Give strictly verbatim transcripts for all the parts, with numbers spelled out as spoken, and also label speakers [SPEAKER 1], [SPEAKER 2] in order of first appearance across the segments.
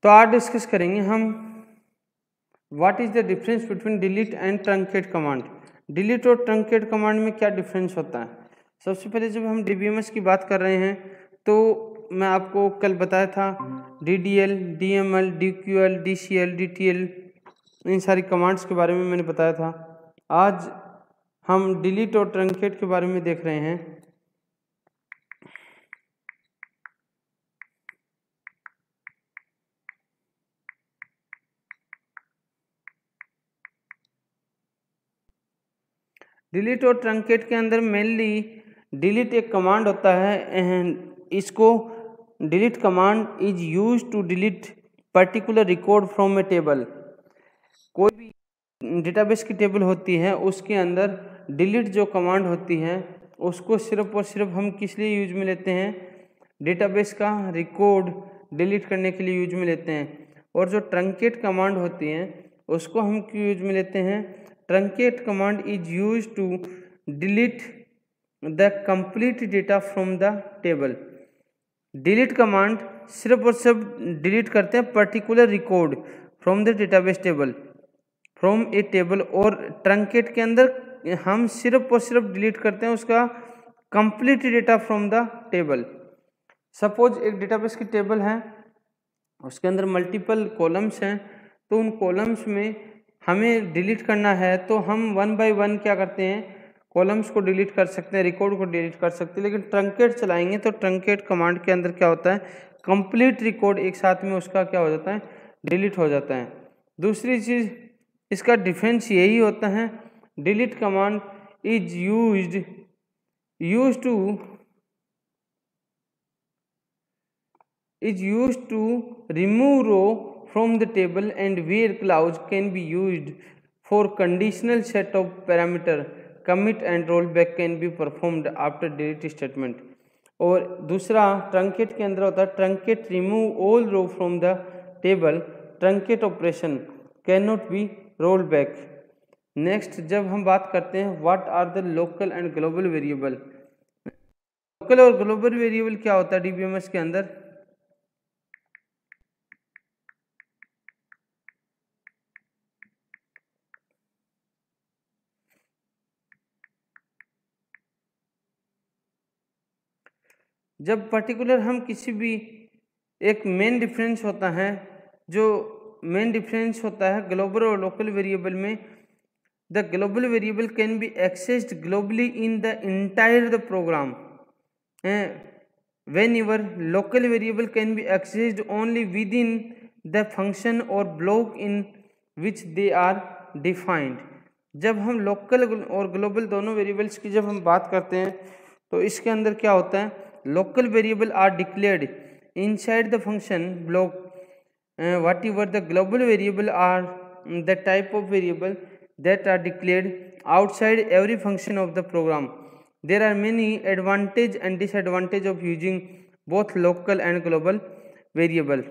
[SPEAKER 1] तो आज डिस्कस करेंगे हम what is the difference between delete and truncate command. Delete और ट्रंकेट कमांड में क्या डिफरेंस होता है। सबसे पहले जब हम डीबीएमएस की बात कर रहे हैं तो मैं आपको कल बताया था DDL, DML, DQL, DCL, DTL, इन सारी कमांड्स के बारे में मैंने बताया था। आज हम डिलीट और ट्रंकेट के बारे में देख रहे हैं। डिलीट और ट्रंकेट के अंदर मेनली डिलीट एक कमांड होता है। इसको delete command is use to delete particular record from a table. कोई भी डेटाबेस की टेबल होती है उसके अंदर डिलीट जो कमांड होती है उसको सिर्फ और सिर्फ हम किस लिए यूज में लेते हैं, डेटाबेस का रिकॉर्ड डिलीट करने के लिए यूज में लेते हैं। और जो ट्रंकेट कमांड होती है उसको हम क्यों यूज में लेते हैं, truncate command is use to delete the complete data from the table. Delete command सिर्फ और सिर्फ डिलीट करते हैं particular record from the database table, from a table. और ट्रंकेट के अंदर हम सिर्फ और सिर्फ डिलीट करते हैं उसका complete data from the table. Suppose एक डेटाबेस की टेबल है, उसके अंदर मल्टीपल कॉलम्स हैं, तो उन कॉलम्स में हमें डिलीट करना है तो हम वन बाय वन क्या करते हैं, कॉलम्स को डिलीट कर सकते हैं, रिकॉर्ड को डिलीट कर सकते हैं। लेकिन ट्रंकेट चलाएंगे तो ट्रंकेट कमांड के अंदर क्या होता है, कंप्लीट रिकॉर्ड एक साथ में उसका क्या हो जाता है, डिलीट हो जाता है। दूसरी चीज़ इसका डिफरेंस यही होता है, delete command is used use to is used to remove row from the table and where clause can be used for conditional set of parameter, commit and rollback can be performed after delete statement। और दूसरा truncate के अंदर होता है truncate remove all row from the table, truncate operation can not be roll back. Next जब हम बात करते हैं what are the local and global variable. Local और ग्लोबल वेरिएबल क्या होता है डीबीएमएस के अंदर, जब पर्टिकुलर हम किसी भी एक मेन डिफरेंस होता है, जो मेन डिफरेंस होता है ग्लोबल और लोकल वेरिएबल में, the global variable can be accessed globally in the entire the program, when your local variable can be accessed only within the function और block in which they are defined. जब हम local और global दोनों variables की जब हम बात करते हैं तो इसके अंदर क्या होता है, local variable are declared inside the function block, uh, whatever the global variable are the type of variable that are declared outside every function of the program। There are many advantage and disadvantage of using both local and global variable।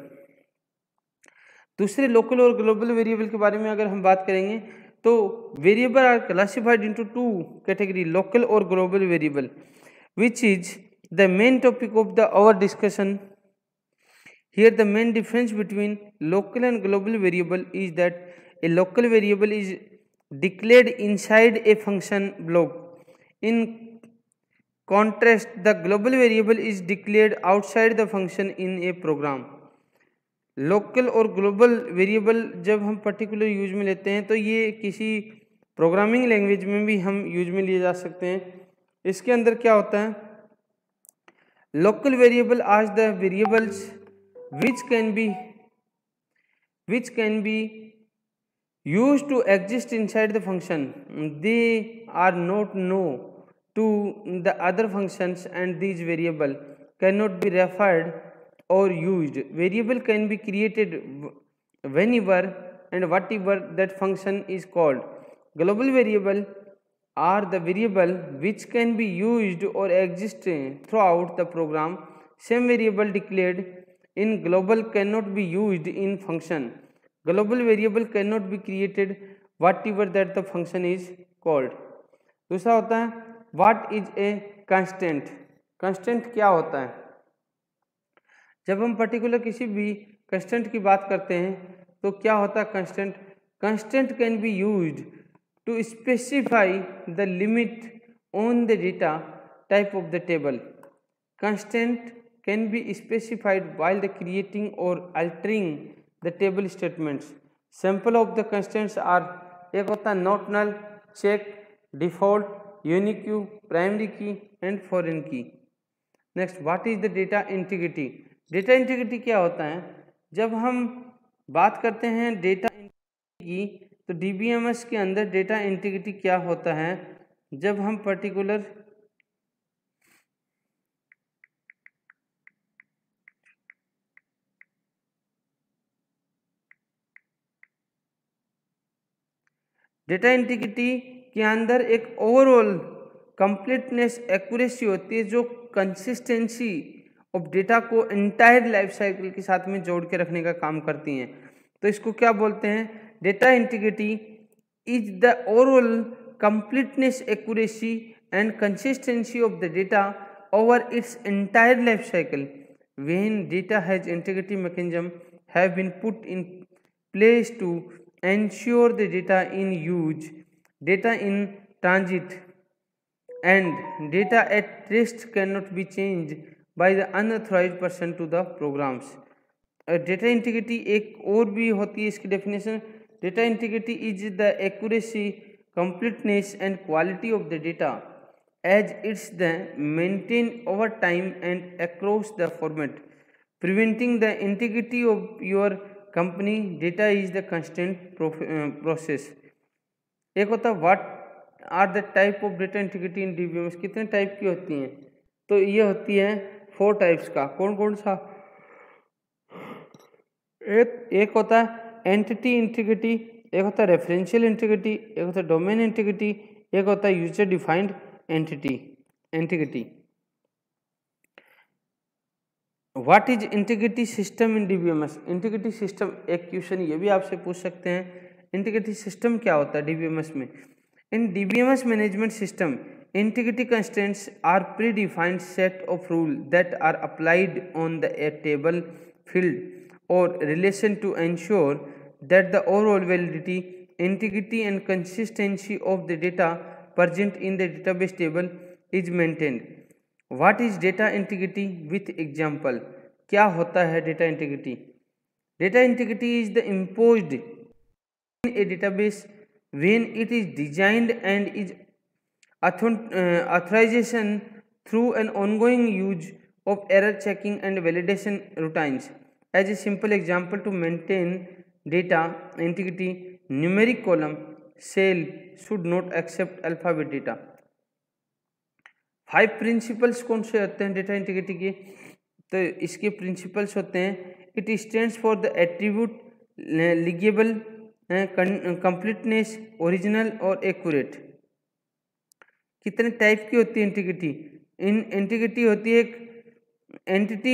[SPEAKER 1] दूसरे local और global variable के बारे में अगर हम बात करेंगे तो variable are classified into two category, local और global variable, which is the main topic of the our discussion here। The main difference between local and global variable is that a local variable is declared inside a function block, in contrast the global variable is declared outside the function in a program। Local और global variable जब हम particular use में लेते हैं तो ये किसी programming language में भी हम यूज में लिए जा सकते हैं। इसके अंदर क्या होता है, local variable are the variables which can be which can be used to exist inside the function, they are not known to the other functions and these variable cannot be referred or used। variable can be created whenever and whatever that function is called। global variable are the variable which can be used or exist throughout the program। same variable declared in global cannot be used in function। global variable cannot be created whatever that the function is called। दूसरा होता है what is a constant। constant क्या होता है, जब हम particular किसी भी कंस्टेंट की बात करते हैं तो क्या होता है constant? Constant can be used to specify the limit on the data type of the table. Constant can be specified while the creating or altering the table statements. Sample of the constants are एक होता है not null, check, default, unique, primary key and foreign key. Next, what is the data integrity? Data integrity क्या होता है? जब हम बात करते हैं data integrity की तो D B M S के अंदर data integrity क्या होता है? जब हम पर्टिकुलर डेटा इंटीग्रिटी के अंदर एक ओवरऑल कंप्लीटनेस एक्यूरेसी होती है जो कंसिस्टेंसी ऑफ डेटा को एंटायर लाइफ साइकिल के साथ में जोड़ के रखने का काम करती हैं। तो इसको क्या बोलते हैं? Data integrity is the overall completeness accuracy and consistency of the data over its entire life cycle. When data has integrity mechanism have been put in place to ensure the data in use, data in transit and data at rest cannot be changed by the unauthorized person to the programs. Data integrity एक और भी होती है इसकी definition. Data integrity is the accuracy, completeness and quality of the data as it's the maintained over time and across the format, preventing the integrity of your company data is the constant process. एक होता है what are the type of data integrity in DBMS, कितने type की होती हैं? तो ये होती है फोर टाइप्स का। कौन कौन सा? एक एक होता है एंटिटी इंटीग्रिटी, एक होता है रेफरेंशियल इंटीग्रिटी, एक होता है डोमेन इंटीग्रिटी, एक होता है user defined entity integrity. What is integrity system in DBMS? Integrity system एक क्वेश्चन ये भी आपसे पूछ सकते हैं, इंटीग्रिटी सिस्टम क्या होता है डीबीएमएस में? In DBMS management system, integrity constraints are predefined set of rules that are applied on the a table, field or relation to ensure that the overall validity, integrity and consistency of the data present in the database table is maintained. What is data integrity with example? क्या होता है data integrity? Data integrity is the imposed in a database when it is designed and is authorization through an ongoing use of error checking and validation routines. As a simple example, to maintain data integrity, numeric column cell should not accept alphabet data. Five principles कौन से होते हैं data integrity के? तो इसके principles होते हैं, it stands for the attribute, legible, completeness, original और एक्यूरेट। कितने टाइप की होती है इंटीग्रिटी? इन इंटीग्रिटी होती है एक एंटिटी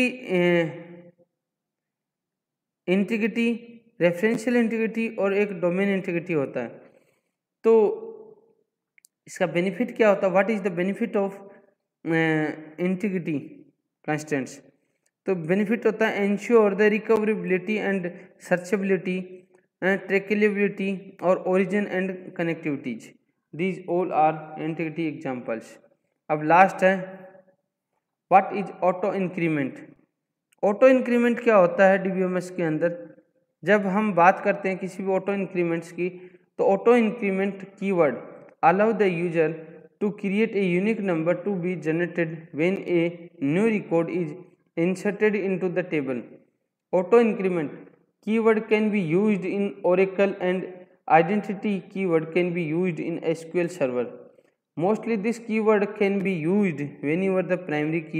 [SPEAKER 1] इंटीग्रिटी, रेफरेंशियल इंटीग्रिटी और एक डोमेन इंटीग्रिटी होता है। तो इसका बेनिफिट क्या होता है? What is the benefit of integrity constants? तो बेनिफिट होता है ensure the recoverability and searchability, traceability और origin and connectivities. These all are integrity examples. अब लास्ट है what is auto increment? Auto increment क्या होता है डीबीएमएस के अंदर? जब हम बात करते हैं किसी भी ऑटो इंक्रीमेंट्स की, तो auto increment keyword allow the user to create a unique number to be generated when a new record is inserted into the table. Auto increment keyword can be used in Oracle and identity keyword can be used in S Q L Server. Mostly this keyword can be used whenever the primary key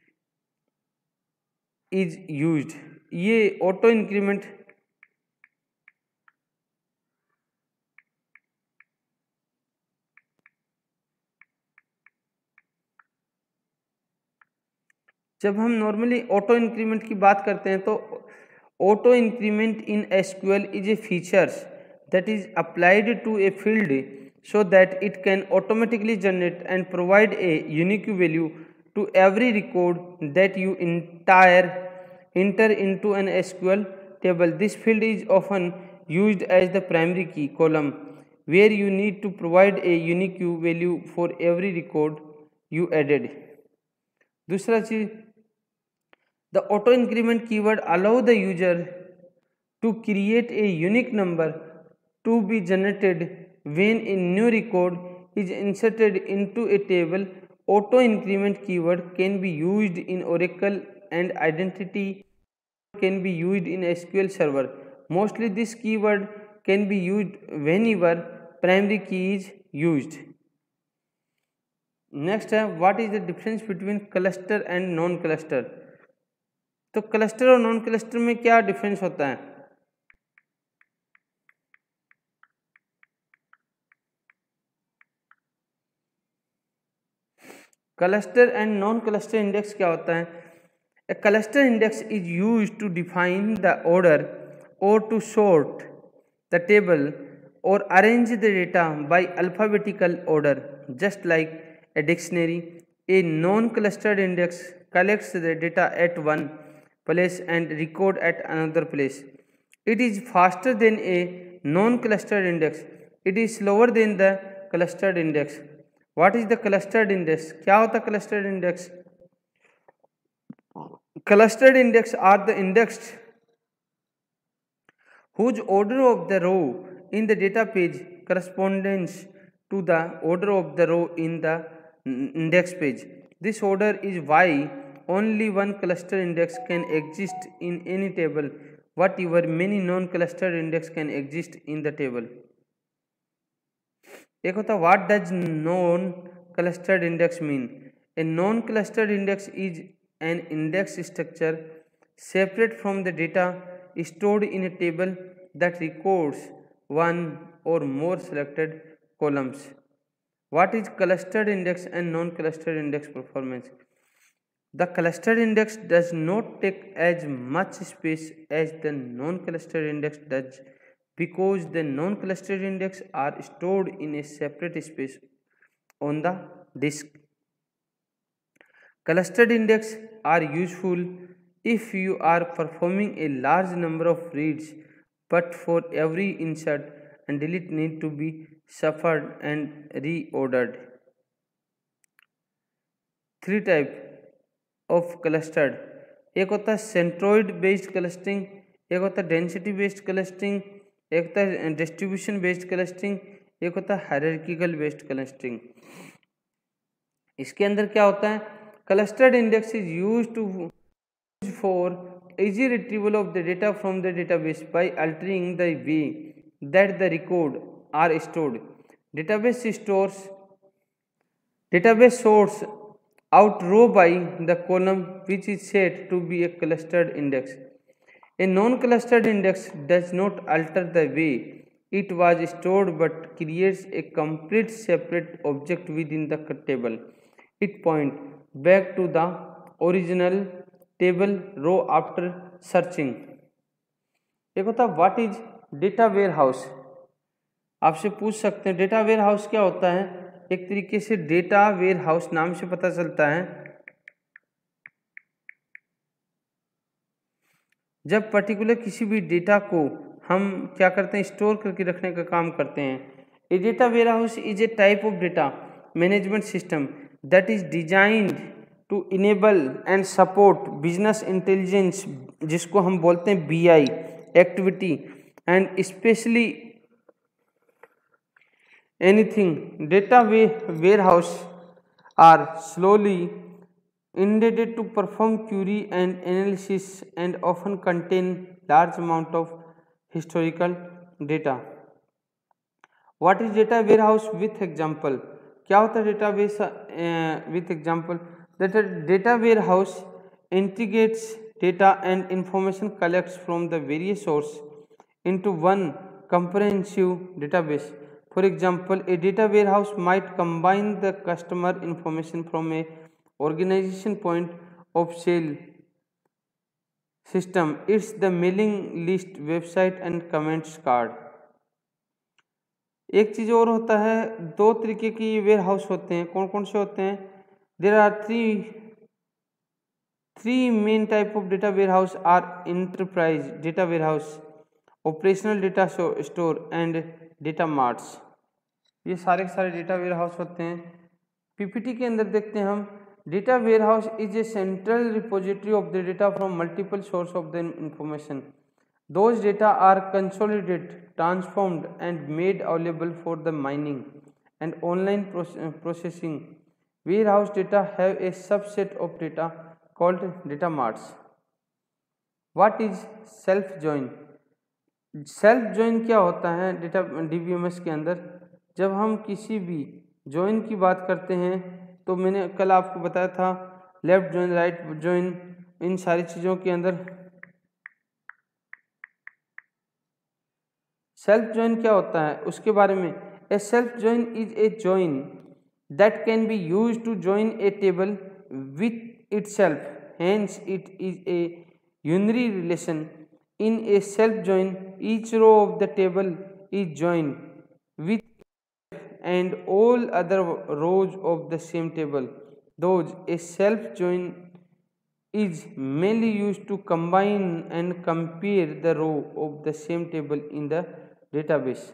[SPEAKER 1] is used. ये auto increment जब हम normally auto increment की बात करते हैं तो auto increment in S Q L is a feature that is applied to a field so that it can automatically generate and provide a unique value to every record that you entire enter into an S Q L table. This field is often used as the primary key column, where you need to provide a unique value for every record you added. दूसरा चीज, the auto increment keyword allow the user to create a unique number to be generated when a new record is inserted into a table. Auto increment keyword can be used in Oracle and identity can be used in S Q L Server. Mostly this keyword can be used whenever primary key is used. Next है, what is the difference between cluster and non cluster. तो cluster और non cluster में क्या difference होता है? Cluster and non cluster index क्या होता है? A cluster index is used to define the order or to sort the table or arrange the data by alphabetical order, just like a dictionary. A non-clustered index collects the data at one place and record at another place. It is faster than a non-clustered index. It is slower than the clustered index. What is the clustered index? क्या होता है clustered index? Clustered index are the indexed whose order of the row in the data page corresponds to the order of the row in the index page. This order is why only one cluster index can exist in any table, whatever many non-clustered index can exist in the table. एक होता what does non-clustered index mean? A non-clustered index is an index structure separate from the data stored in a table that records one or more selected columns. What is clustered index and non-clustered index performance? The clustered index does not take as much space as the non-clustered index does because the non-clustered index are stored in a separate space on the disk. Clustered index are useful if you are performing a large number of reads, but for every insert and delete need to be shuffled and reordered. Three type of clustered. एक होता है centroid based clustering, एक होता है density based clustering, एक होता है distribution based clustering, एक होता है हायरार्किकल बेस्ड क्लस्टरिंग। इसके अंदर क्या होता है? Clustered index is used to for easy retrieval of the data from the database by altering the way that the record are stored. Database stores database sorts out row by the column which is said to be a clustered index. A non-clustered index does not alter the way it was stored but creates a complete separate object within the table. It points back to the original table row after searching. एक होता है what is data warehouse. आपसे पूछ सकते हैं data ware house क्या होता है? एक तरीके से डेटा वेयर हाउस नाम से पता चलता है जब पर्टिकुलर किसी भी डेटा को हम क्या करते हैं, स्टोर करके रखने का काम करते हैं। A data warehouse is a type of data management system that is designed to enable and support business intelligence, जिसको हम बोलते हैं B I activity, and especially anything. Data warehouse are slowly intended to perform query and analysis and often contain large amount of historical data. What is data warehouse with example? क्या होता है database with example? That data warehouse integrates data and information collects from the various source into one comprehensive database. For example, a data warehouse might combine the customer information from a organization point of sale system. It's the mailing list, website and comments card. एक चीज़ और होता है, दो तरीके की ware house होते हैं। कौन कौन से होते हैं? There are three Three main type of data warehouse are enterprise data warehouse, operational data store and data marts. ये सारे के सारे डेटा वेयर हाउस होते हैं। पीपीटी के अंदर देखते हैं हम, data warehouse is a central repository of the data from multiple source of the information. Those data are consolidated, transformed and made available for the mining and online processing. Warehouse data have a subset of data called data marts. What is self join? Self join क्या होता है data DBMS के अंदर? जब हम किसी भी join की बात करते हैं तो मैंने कल आपको बताया था लेफ्ट जॉइन, राइट जॉइन, इन सारी चीज़ों के अंदर सेल्फ जॉइन क्या होता है उसके बारे में। A self join is a join that can be use to join a table with itself, hence it is a unary relation. In a self join each row of the table is join with and all other rows of the same table. Thus, a self join is mainly used to combine and compare the row of the same table in the database.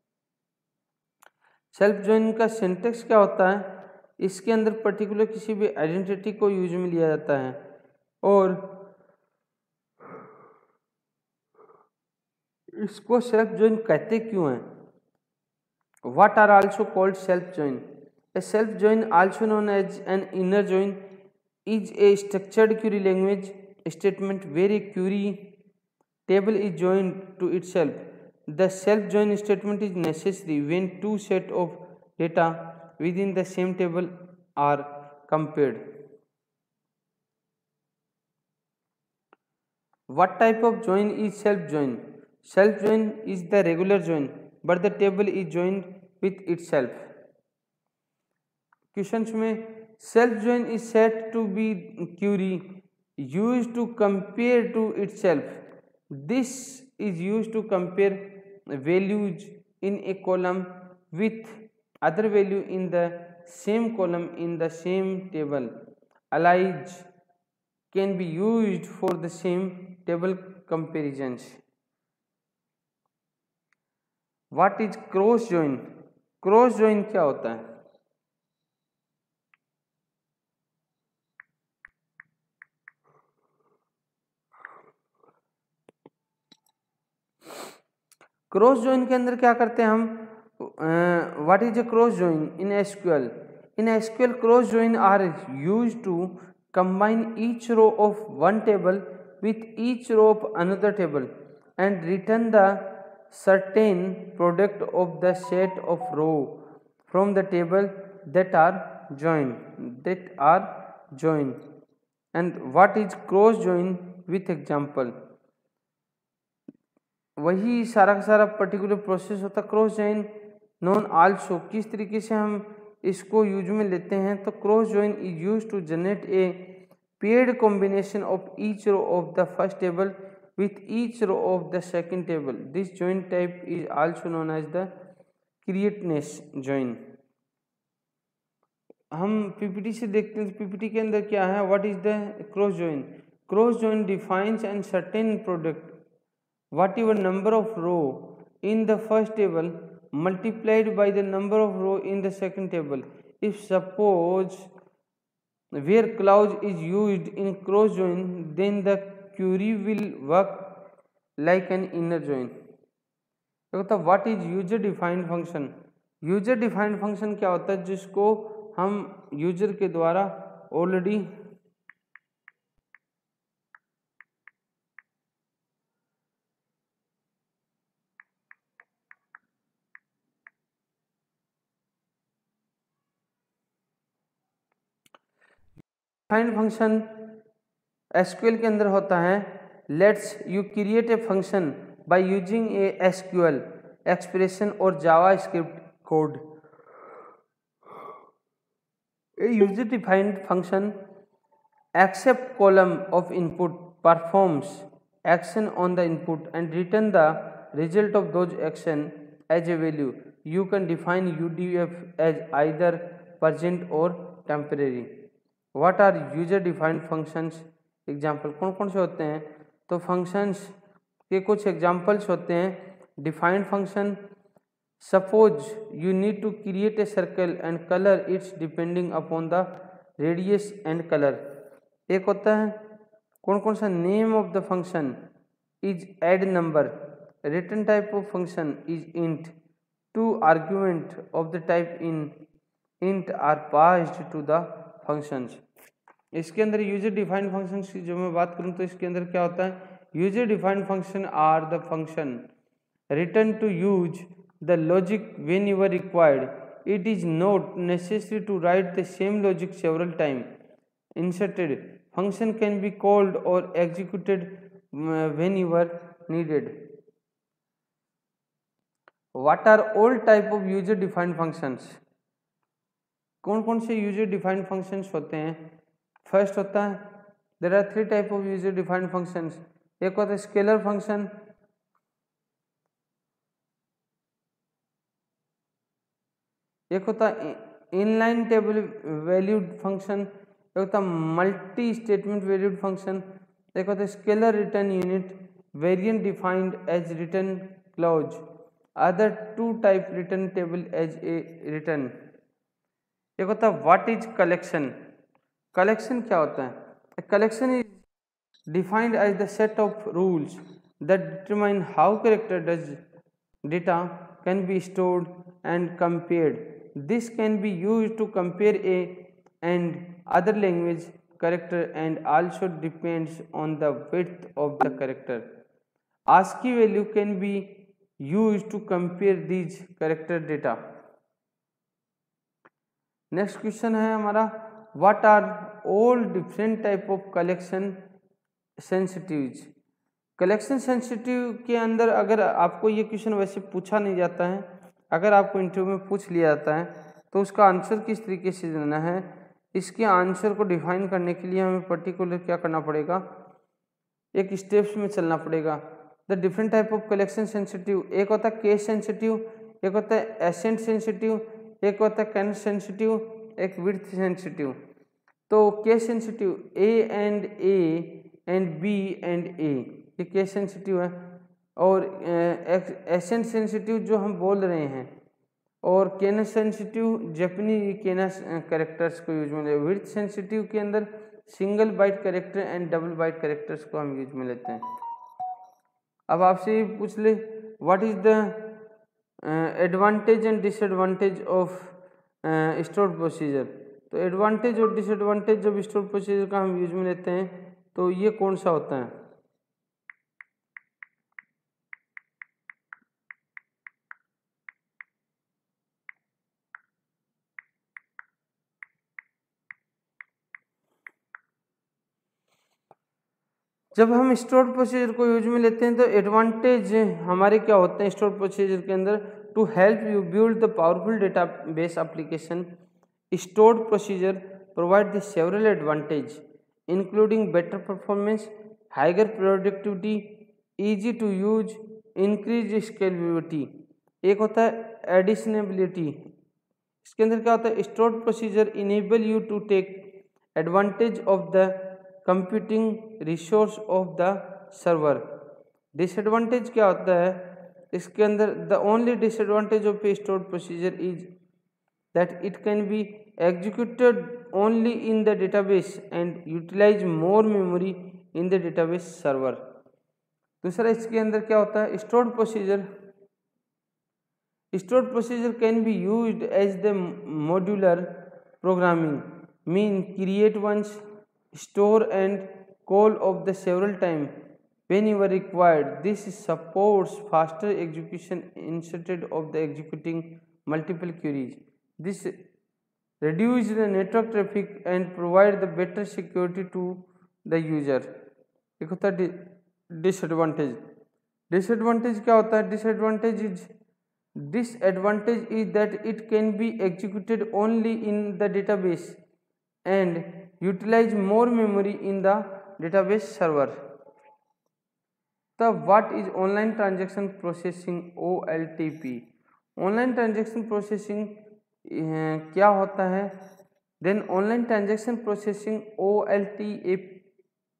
[SPEAKER 1] Self join का syntax क्या होता है? इसके अंदर particular किसी भी identity को use में लिया जाता है और इसको सेल्फ जॉइन कहते क्यों हैं? What are also called self join? A self join, also known as an inner join, is a structured query language statement where a query table is joined to itself. The self join statement is necessary when two sets of data within the same table are compared. What type of join is self join? Self join is the regular join, but the table is joined with itself. Questions में self join is said to be query used to compare to itself. This is used to compare values in a column with other value in the same column in the same table. Alias can be used for the same table comparisons. What is cross join? Cross join क्या होता है? Cross join के अंदर क्या करते हैं हम? What is a cross join in SQL? In SQL cross join are used to combine each row of one table with each row of another table and return the certain product of the set of row from the table that are joined that are joined. And what is cross join with example? वही सारा का सारा particular process होता है cross join. Non also किस तरीके से हम इसको यूज में लेते हैं? तो cross join is use to generate a paired combination of each row of the first table with each row of the second table. This join type is also known as the createness join. हम PPT से देखते हैं PPT के अंदर क्या है? What is the cross join? Cross join defines and certain product whatever number of row in the first table multiplied by the number of row in the second table. If suppose where clause is used in cross join then the query will work like an inner join. तो what is user defined function? User defined function क्या होता है? जिसको हम user के द्वारा already defined function SQL के अंदर होता है। Let's you create a function by using a SQL expression और JavaScript code. A user defined function except column of input, performs action on the input and return the result of those action as a value. You can define U D F as either present or temporary. What are user defined functions? Example कौन कौन से होते हैं? तो functions के कुछ examples होते हैं, defined function, suppose you need to create a circle and colour its depending upon the radius and colour. एक होता है कौन कौन सा? Name of the function is add number, return type of function is int, two argument of the type in int are passed to the functions. इसके अंदर user defined functions की जो मैं बात करूं तो इसके अंदर क्या होता है? User defined function are the function return to use the logic whenever required, it is not necessary to write the same logic several times. Inserted function can be called or executed whenever needed. What are all type of user defined functions? कौन कौन से user defined functions होते हैं? First होता है there are three type of user defined functions. एक होता है स्केलर फंक्शन, एक होता है इनलाइन टेबल वैल्यूड फंक्शन, एक होता है मल्टी स्टेटमेंट वैल्यूड फंक्शन, एक होता है scalar return unit, variant defined as return clause, other two type return table as a return. एक होता है व्हाट इज कलेक्शन। कलेक्शन क्या होता है? Collection is defined as the set of rules that determine how character does data can be stored and compared. This can be used to compare a and other language character and also depends on the width of the character. ASCII value can be used to compare these character data. Next question है हमारा what are all different type of collection sensitives? Collection sensitive के अंदर अगर आपको ये question वैसे पूछा नहीं जाता है, अगर आपको इंटरव्यू में पूछ लिया जाता है तो उसका आंसर किस तरीके से देना है, इसके आंसर को डिफाइन करने के लिए हमें पर्टिकुलर क्या करना पड़ेगा, एक स्टेप्स में चलना पड़ेगा। The different type of collection sensitive, एक होता है केस सेंसिटिव, एक होता है एसेंट सेंसिटिव, एक होता है कैन सेंसिटिव, एक विड्थ सेंसिटिव। तो case sensitive A and A and B and A, ये केस सेंसिटिव है। और एसेंट सेंसिटिव जो हम बोल रहे हैं, और kana sensitive Japanese kana characters को यूज में ले। विड्थ सेंसिटिव के अंदर single byte character and double byte characters को हम यूज में लेते हैं। अब आपसे ये पूछ ले what is the advantage and disadvantage of store procedure. तो एडवांटेज और डिसएडवांटेज जब स्टोर प्रोसीजर का हम यूज में लेते हैं तो ये कौन सा होता है? जब हम स्टोर प्रोसीजर को यूज में लेते हैं तो एडवांटेज हमारे क्या होते हैं स्टोर प्रोसीजर के अंदर? To help you build the powerful database application, stored procedure provide the several advantage including better performance, higher productivity, easy to use, increase scalability. एक होता है एडिशनेबिलिटी। इसके अंदर क्या होता है? Stored procedure enable you to take advantage of the computing resource of the server. Disadvantage क्या होता है इसके अंदर? The only disadvantage of a stored procedure is that it can be executed only in the database and utilize more memory in the database server. दूसरा इसके अंदर क्या होता है? Stored procedure stored procedure can be used as the modular programming mean create once store and call of the several time whenever required. This supports faster execution instead of the executing multiple queries. This reduces the network traffic and provide the better security to the user. एक होता है disadvantage. Disadvantage क्या होता है? Disadvantage is disadvantage is that it can be executed only in the database and utilize more memory in the database server. The what is online transaction processing O L T P? Online transaction processing uh, क्या होता है? Then online transaction processing O L T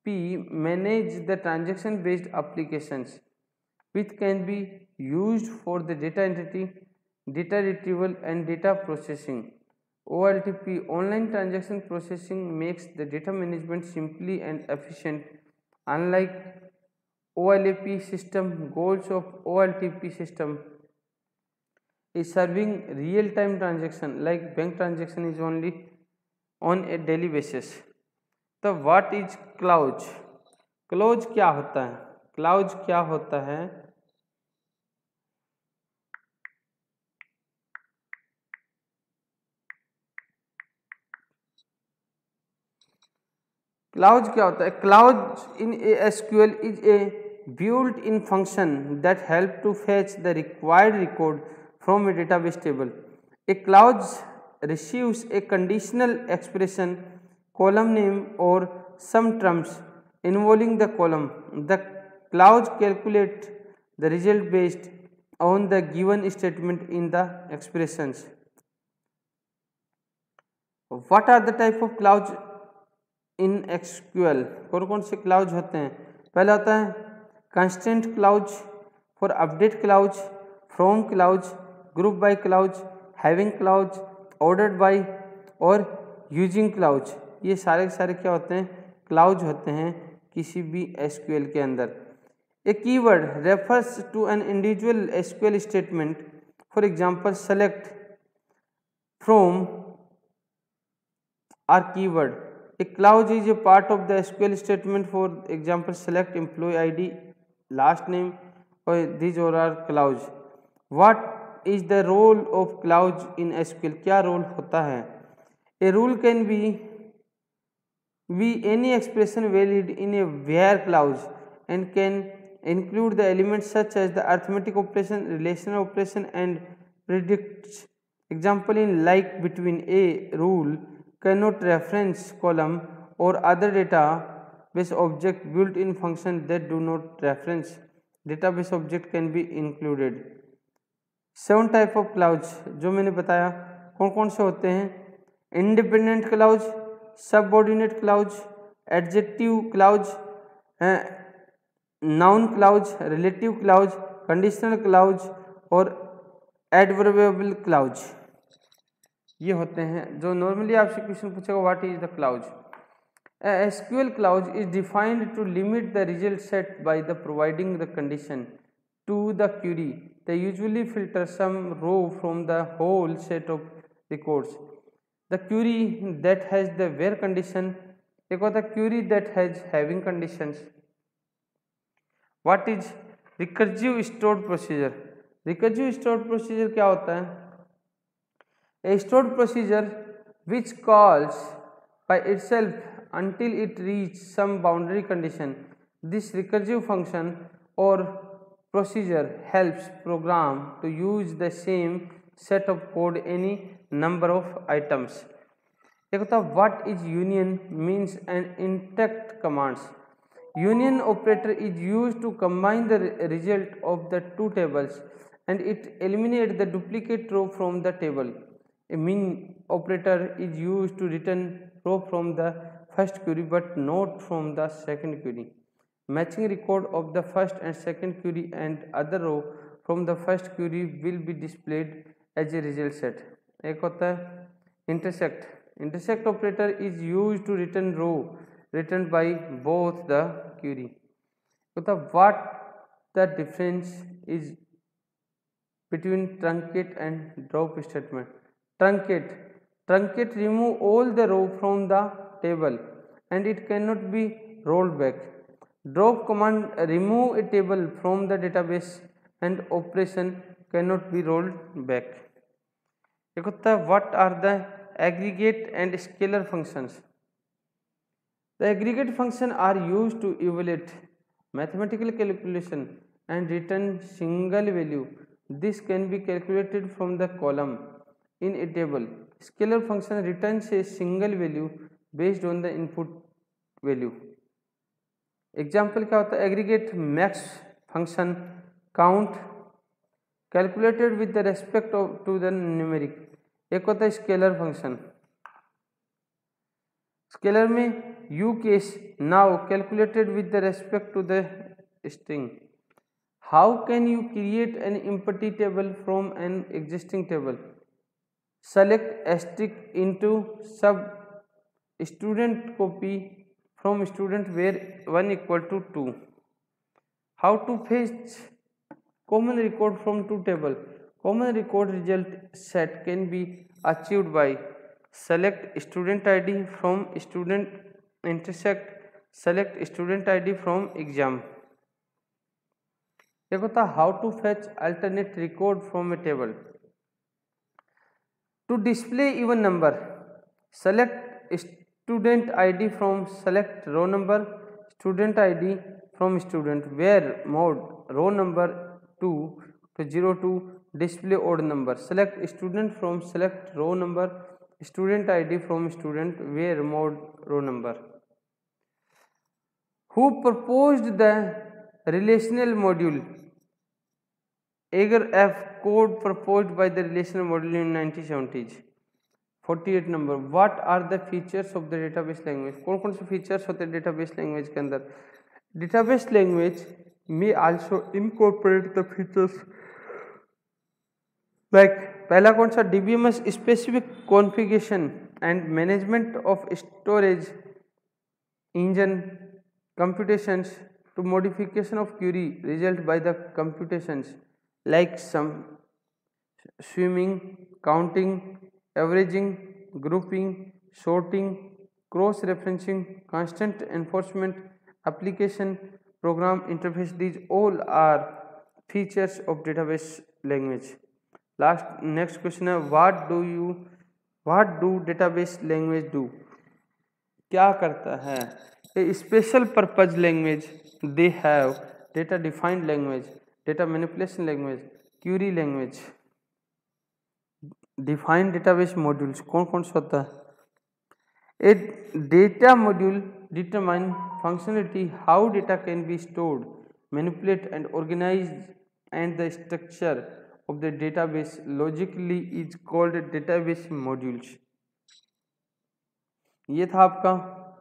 [SPEAKER 1] P manage the transaction based applications which can be used for the data entity, data retrieval and data processing. O L T P online transaction processing makes the data management simply and efficient. Unlike O L A P system, goals of O L T P system is serving real time transaction like bank transaction is only on a daily basis. तो what is clause? Clause क्या होता है? Clause क्या होता है? Clause क्या होता है? Clause in SQL is a built-in function that help to fetch the required record from a database table. A clause receives a conditional expression, column name or some terms involving the column. The clause calculates the result based on the given statement in the expressions. What are the type of clause in S Q L? कौन कौन से clause होते हैं? पहला होता है constant clause, for update clause, from clause, group by clause, having clause, ordered by और using clause. ये सारे के सारे क्या होते हैं? क्लाउज होते हैं किसी भी एस क्यू एल के अंदर. A keyword refers to an individual S Q L statement. For example select, from are keyword. A clause is a part of the S Q L statement. For example, select employee I D, last name, or these all are clause. What is the role of clause in S Q L? क्या role होता है? A rule can be be any expression valid in a where clause and can include the elements such as the arithmetic operation, relational operation, and predicts. Example in like between. A rule cannot reference column or other database object built-in function that do not reference database object can be included. Seven type of clause जो मैंने बताया कौन कौन से होते हैं? Independent clause, subordinate clause, adjective clause, noun clause, relative clause, conditional clause और adverbial clause. ये होते हैं जो नॉर्मली आपसे क्वेश्चन पूछेगा what is the clause. SQL clause is defined to limit the result set by the providing the condition to the query. They usually filter some row from the whole set of records. The query that has the where condition. एक होता है query that has having conditions. What is recursive stored procedure? Recursive stored procedure क्या होता है? A stored procedure which calls by itself until it reaches some boundary condition. This recursive function or procedure helps program to use the same set of code any number of items. एक होता है what is union means and intact commands. Union operator is used to combine the result of the two tables and it eliminates the duplicate row from the table. A min operator is used to return row from the first query but not from the second query. Matching record of the first and second query and other row from the first query will be displayed as a result set. एक होता है intersect. Intersect operator is used to return row returned by both the query. होता what the difference is between truncate and drop statement. Truncate. Truncate remove all the row from the table and it cannot be rolled back. Drop command remove a table from the database and operation cannot be rolled back. एक होता है what are the aggregate and scalar functions. The aggregate function are used to evaluate mathematical calculation and return single value. This can be calculated from the column in a table. Scalar function returns a single value based on the input value. Example क्या होता है? Aggregate max function count calculated with the respect of to the numeric. एक होता है scalar function. Scalar में you case now calculated with the respect to the string. How can you create an empty table from an existing table? Select asterisk into sub student copy from student where one equal to two. How to fetch common record from two table? Common record result set can be achieved by select student id from student intersect select student id from exam. देखो था how to fetch alternate record from a table. To display even number, select student id from select row number, student id from student where mode row number two to zero two, display odd number. Select student from select row number, student id from student where mode row number. Who proposed the relational module? Agar F code proposed by the relational module in nineteen seventies. forty-eight number. What are the features of the database language? कौन कौन से features होते हैं database language के अंदर? Database language may also incorporate the features like पहला कौन सा D B M S specific configuration and management of storage engine computations to modification of query result by the computations like sum, swimming, counting, averaging, grouping, sorting, cross-referencing, constant enforcement, application, program interface. These all are features of database language. Last next question है what do you what do database language do? क्या करता है? A special purpose language. They have data defined language, data manipulation language, query language. Defined database modules कौन कौन सा होता है? A data module determine functionality how data can be stored, manipulated and organized, and the structure of the database logically is called database modules. ये था आपका